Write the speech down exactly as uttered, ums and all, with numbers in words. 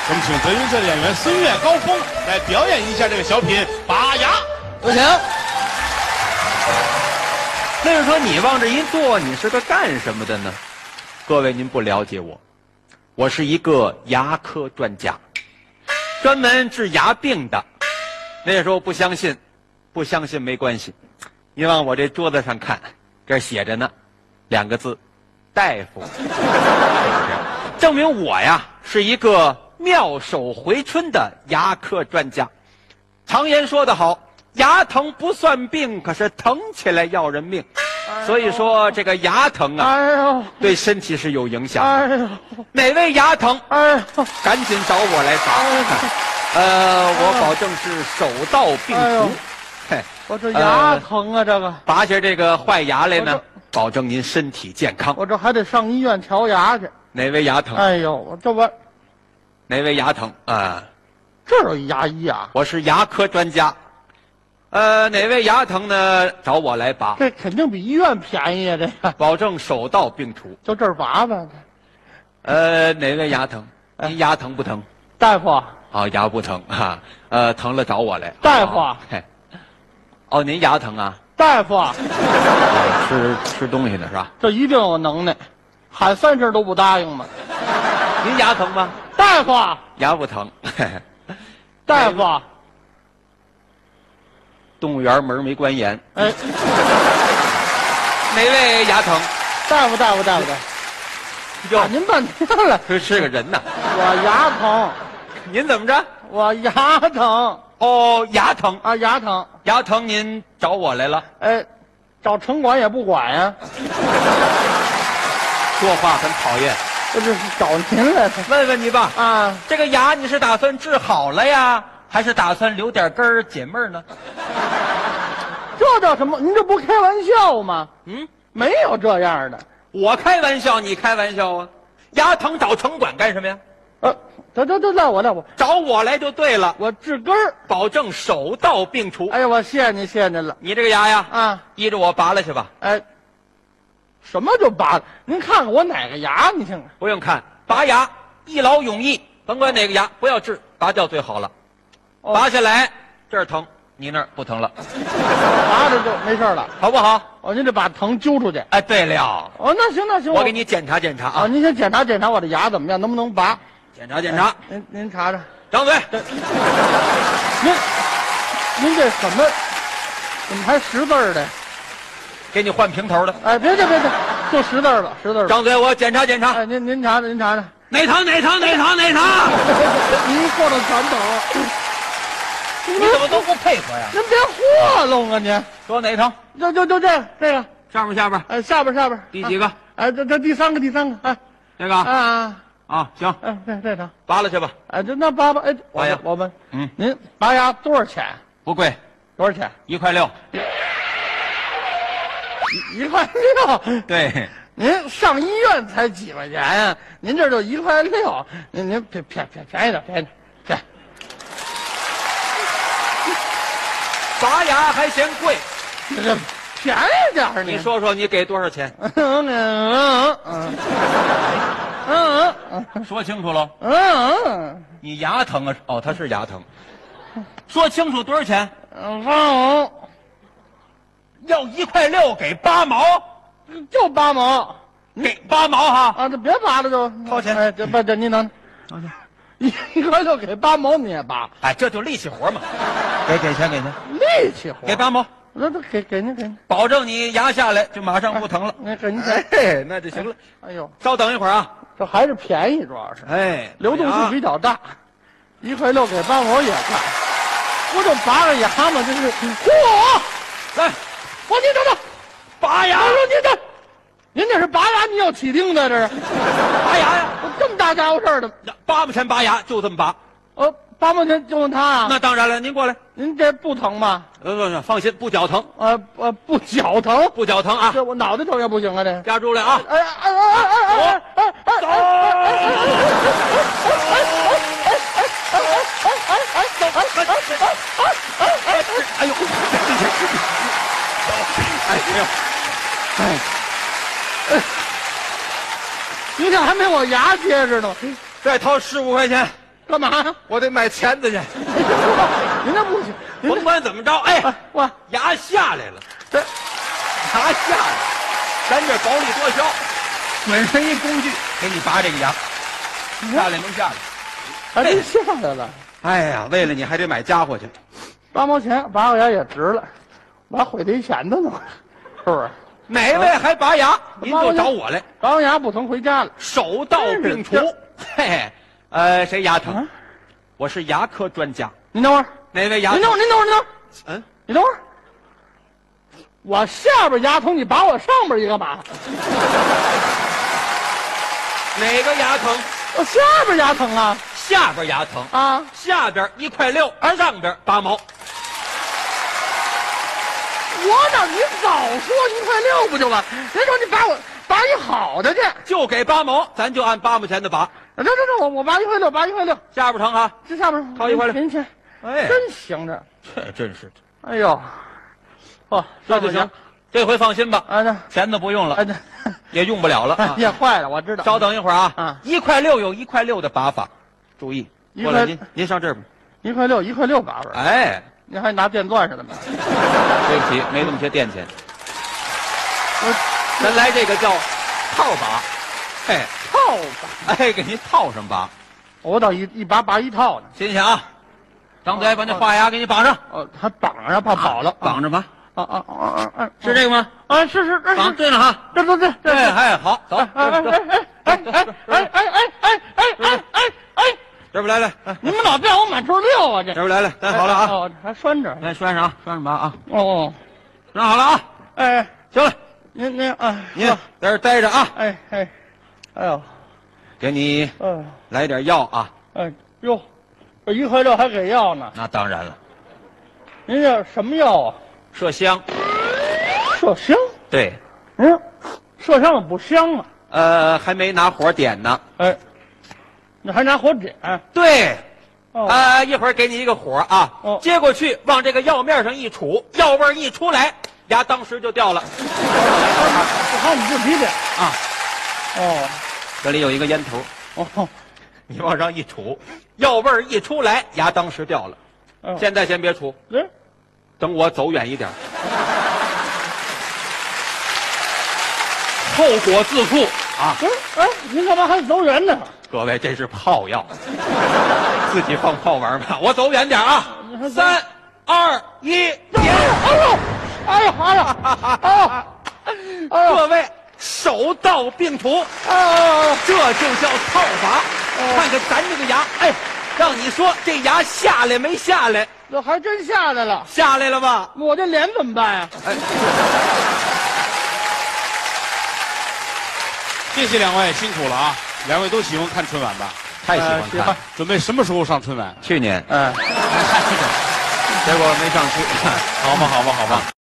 我们请德云社的演员孙越、高峰来表演一下这个小品《拔牙》。 有请。那就说你往这一坐，你是个干什么的呢？各位，您不了解我，我是一个牙科专家，专门治牙病的。那时候不相信，不相信没关系，你往我这桌子上看，这儿写着呢，两个字，大夫，证明我呀是一个妙手回春的牙科专家。常言说得好，牙疼不算病，可是疼起来要人命。所以说这个牙疼啊， 哎呦， 对身体是有影响的。 哎呦， 哪位牙疼， 哎呦， 赶紧找我来拔。呃，我保证是手到病哎呦除。嘿， 我这牙疼啊，这个拔下这个坏牙来呢，保证您身体健康。 我这还得上医院调牙去。 哪位牙疼？ 哎呦，我这我哪位牙疼啊？ 这儿有一牙医啊， 我是牙科专家。呃，哪位牙疼呢？找我来拔， 这肯定比医院便宜啊，这个保证手到病除。 就这儿拔吧。 呃，哪位牙疼？您牙疼不疼？ 大夫， 啊，牙不疼哈。呃，疼了找我来。 大夫哦，嘿，哦，您牙疼啊？ 大夫， 吃吃东西呢是吧？ 这一定有能耐，喊三声都不答应吗？ 您牙疼吗？ 大夫， 牙不疼。嘿嘿， 大夫， 动物园门没关严。 哎， 哪位牙疼？ 大夫，大夫，大夫，大夫， 哟打，您半天了， 这是个人呐。 我牙疼， 您怎么着？ 我牙疼哦，牙疼， 啊，牙疼， 牙疼，您找我来了。 哎，找城管也不管呀， 说话很讨厌。 我这是找您来的问问你吧， 啊。 这个牙你是打算治好了呀，还是打算留点根儿解闷儿呢？ 这叫什么？您这不开玩笑吗？ 嗯， 没有这样的。 我开玩笑，你开玩笑啊？牙疼找城管干什么呀？ 呃，得得得，赖我赖我， 找我来就对了， 我治根儿。 保证手到病除。 哎呀，我谢谢您，谢谢您了你这个牙呀， 啊！ 依着我拔了去吧。 哎，什么就拔了？您看看我哪个牙？你听看， 不用看，拔牙一劳永逸，甭管哪个牙，不要治，拔掉最好了。 哦拔下来这儿疼，你那儿不疼了， 拔着就没事了。 好不好？ 哦，您得把疼揪出去。 哎，对了， 哦，那行那行， 我给你检查检查啊， 啊， 您先检查检查我的牙怎么样，能不能拔？ 检查检查。 您您查查， 张嘴， 您您这什么？怎么还识字儿的？ 给你换平头的。 哎，别别别别，就识字儿吧，识字儿吧。 张嘴，我检查检查。 哎，您您查查，您查查。 哪疼哪疼哪疼哪疼？ 您说的全疼。 你怎么都不配合呀？ 您别糊弄啊您！ 说哪疼？ 就就就这个这个， 上面下边？ 哎，下边下边第几个？ 啊哎，这这第三个第三个，哎这个啊啊，行， 哎，这这疼， 拔了去吧。 哎，这那拔拔，哎，我拔牙我问， 嗯， 您拔牙多少钱？ 不贵， 多少钱？ 一块六。 一一块六。 对， 您上医院才几块钱呀？您这就一块六，您您便便便便宜点，便宜点，便宜。 拔牙还嫌贵。 这这便宜点儿， 你说说你给多少钱？ 嗯嗯嗯嗯嗯说清楚喽。 嗯嗯你牙疼啊？哦，他是牙疼。说清楚多少钱？ 嗯，嗯， 要一块六给八毛， 就八毛给八毛哈。 啊！这别拔了就掏钱哎，这不这您能掏钱。 一一块六给八毛你也拔， 哎，这就力气活嘛。给给钱给钱， 力气活。 给八毛， 那都给给您给您， 保证你牙下来就马上不疼了。 那给您钱。 哎，那就行了。 哎呦， 稍等一会儿啊。 这还是便宜，主要是哎， 流动性比较大，一块六给八毛也快。不就拔个牙吗？这是嚯！ 来， 我您等等， 拔牙我，说您这，您这是拔牙，你要起钉子这是？ 拔牙呀！ 我这么大家伙事儿的， 八毛钱拔牙就这么拔。 呃，八毛钱就用它啊？ 那当然了，您过来。 您这不疼吗？ 呃不不，放心，不脚疼， 呃呃，不脚疼， 不脚疼啊。 这我脑袋疼也不行啊，这。 夹住了啊！ 哎哎哎哎哎哎哎！ 走！哎呦！哎呦！ 哎，您这还没我牙结实呢， 再掏十五块钱。 干嘛呀？ 我得买钳子去。 您这不行，您这甭管怎么着，哎， 哇， 牙下来了， 这牙下来了，咱这薄利多销，本身一工具，给你拔这个牙，下来没下来？ 还真下来了。 哎呀，为了你还得买家伙去。 八毛钱拔个牙也值了，我还毁这钱的呢，是不是？ 哪位还拔牙，您就找我来， 拔完牙不疼回家了。 手到病除。嘿嘿，呃，谁牙疼？ 啊我是牙科专家。 您等会儿， 哪位牙疼？ 您等会儿，您等会儿，您等会儿， 嗯， 你等会儿。我下边牙疼，你拔我上边一个干嘛？ 哪个牙疼？ 我下边牙疼啊下边牙疼， 啊！ 下边一块六，上边八毛。 我哪你早说一块六不就完？人说你拔我拔一好的去， 就给八毛，咱就按八毛钱的拔。 这这这我我拔一块六，拔一块六， 下边疼哈， 这下边掏一块六您钱， 哎， 真行这。 这真是的。 哎呦，哦， 这就行，这回放心吧， 啊那钱都不用了， 啊这也用不了了啊。 也坏了，我知道。 稍等一会儿啊， 啊一块六有一块六的拔法，注意。 一块过来，您您上这儿吧。 一块六，一块六拔吧。 哎， 你还拿电钻似的吗？ 对不起，没那么些电钱。 我咱来这个叫套拔，哎套吧， 哎，给您套上拔， 我倒一一拔拔一套呢。 新鲜啊！张嘴，把那画牙给你绑上， 哦，还绑上，怕跑了。 绑着吧， 啊啊啊啊啊！ 是这个吗？ 啊，是是是绑对了哈。 这这这这哎哎，好，走， 哎哎哎哎哎哎哎哎哎哎哎哎！ 这边来来，哎你们老变我满处溜啊！这这边来来，戴好了啊， 哦，还拴着。 来拴上啊，拴上吧啊， 哦哦， 拴好了啊， 哎， 行了， 您您啊， 您在这儿待着啊， 哎哎，哎呦， 给你嗯来点药啊。 哎哟，这一块六还给药呢？ 那当然了， 您这什么药啊？ 麝香， 麝香？ 对， 嗯，麝香也不香啊。 呃，还没拿火点呢。 哎，你还拿火点？ 对， 哦， 啊，一会儿给你一个火啊， 哦接过去往这个药面上一杵，药味儿一出来，牙当时就掉了。 我看你不提点啊， 哦这里有一个烟头， 哦， 你往上一杵，药味儿一出来，牙当时掉了。 哦现在先别杵， 哎， 等我走远一点，后果自负啊！ 不是，哎，您干嘛还走远呢？ 各位，这是炮药，自己放炮玩吧。我走远点啊！三、二、一，点！ 哎呦，哎呀，哎呀，哎呀，哎呦， 各位，手到病除， 哎这就叫套法。看看咱这个牙，哎，让你说这牙下来没下来？ 这还真下来了。 下来了吧？ 我这脸怎么办呀？ 哎， 谢谢两位，辛苦了啊！两位都喜欢看春晚吧？ 太喜欢呃喜看欢。 准备什么时候上春晚？ 去年， 哎。 结果没上去。 好吧，好吧，好吧。